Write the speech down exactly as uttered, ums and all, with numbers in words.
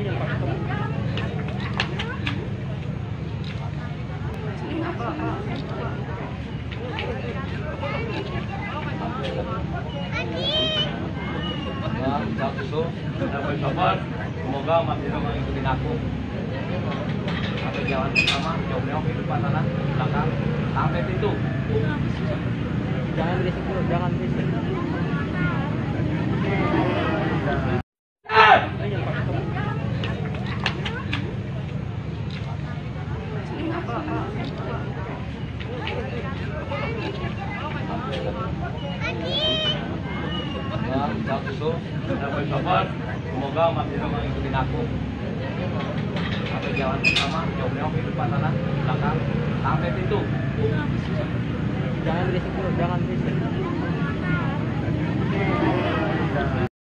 Semoga masih mengikuti aku. Atau jalan pertama, jauh-jauh kehidupan sana, belakang, sampai pintu. Jangan berisik dulu, jangan berisik. Semoga masih mengikuti aku. Atau jalan pertama, jauh-jauh kehidupan sana, belakang, sampai pintu. Jangan berisik dulu, jangan berisik.